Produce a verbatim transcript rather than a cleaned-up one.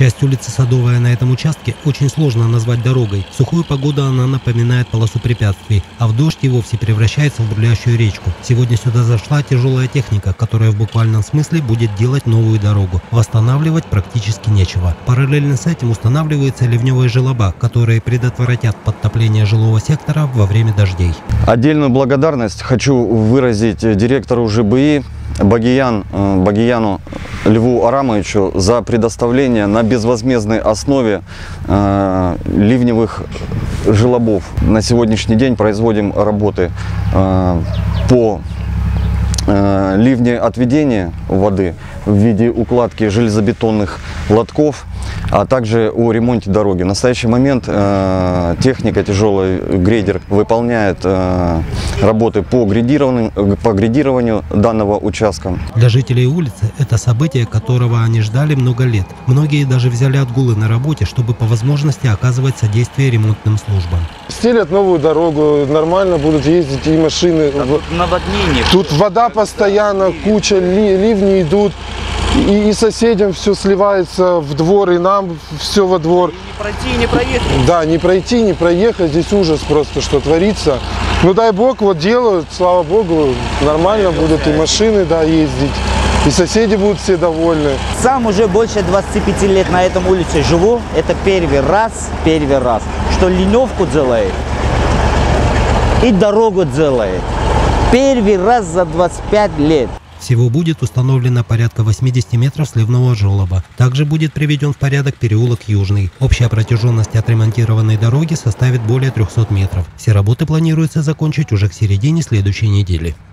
Часть улицы Садовая на этом участке очень сложно назвать дорогой. В сухую погоду она напоминает полосу препятствий, а в дождь и вовсе превращается в бурлящую речку. Сегодня сюда зашла тяжелая техника, которая в буквальном смысле будет делать новую дорогу. Восстанавливать практически нечего. Параллельно с этим устанавливаются ливневые желоба, которые предотвратят подтопление жилого сектора во время дождей. Отдельную благодарность хочу выразить директору ЖБИ Багиян, Багияну Льву Арамовичу за предоставление на безвозмездной основе э, ливневых желобов. На сегодняшний день производим работы э, по э, ливнеотведению воды в виде укладки железобетонных лотков, а также о ремонте дороги. В настоящий момент э, техника, тяжелый грейдер, выполняет э, работы по грейдированию, по грейдированию данного участка. Для жителей улицы это событие, которого они ждали много лет. Многие даже взяли отгулы на работе, чтобы по возможности оказывать содействие ремонтным службам. Стелят новую дорогу, нормально будут ездить и машины. А тут наводнение. Тут вода постоянно, куча, ли, ливни идут. И, и соседям все сливается в двор, и нам все во двор. И не пройти, и не проехать. Да, не пройти, не проехать. Здесь ужас просто, что творится. Ну дай бог, вот делают, слава богу, нормально будут и машины, да, ездить. И соседи будут все довольны. Сам уже больше двадцати пяти лет на этом улице живу. Это первый раз, первый раз, что ливневку делает и дорогу делает. Первый раз за двадцать пять лет. Всего будет установлено порядка восьмидесяти метров сливного желоба. Также будет приведен в порядок переулок Южный. Общая протяженность отремонтированной дороги составит более трёхсот метров. Все работы планируется закончить уже к середине следующей недели.